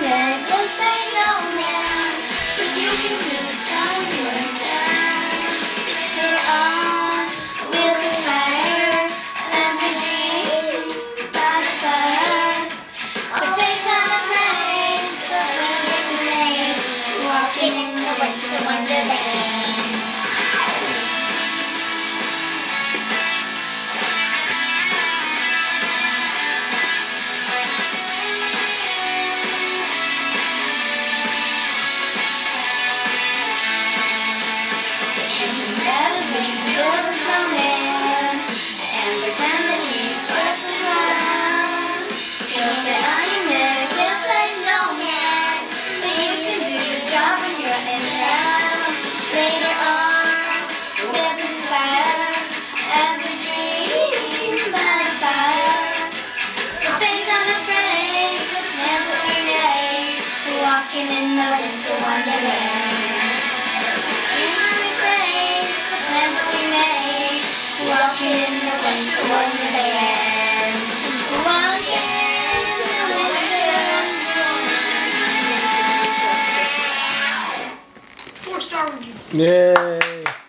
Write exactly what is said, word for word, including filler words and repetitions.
man, yes I know man, but you can do the job yourself. Later on, we'll conspire as we dream by the fire to face unafraid the winter rain, walking in the winter wonderland. Walking in the winter wonderland. We praise the plans that we made. Walking in the winter wonderland. Walking in the winter wonderland. Four star review. Yay!